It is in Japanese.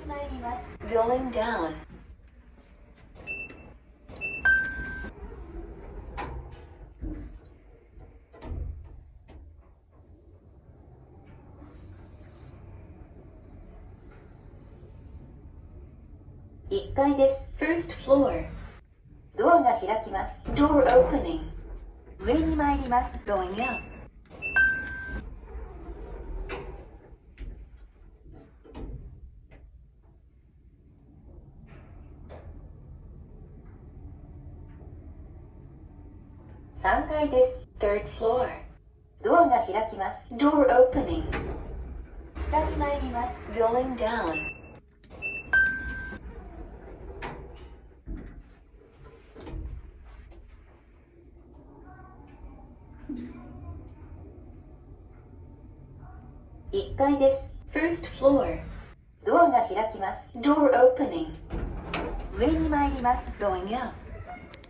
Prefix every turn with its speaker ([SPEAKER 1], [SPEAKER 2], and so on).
[SPEAKER 1] 参ります。Going down。1階です。First floor。ドアが開きます。Door opening。上に参ります。Going up。3階です。Third floor。ドアが開きます。Door opening。下に参ります。Going down。1階です。First floor。ドアが開きます。Door opening。上に参ります。Going up。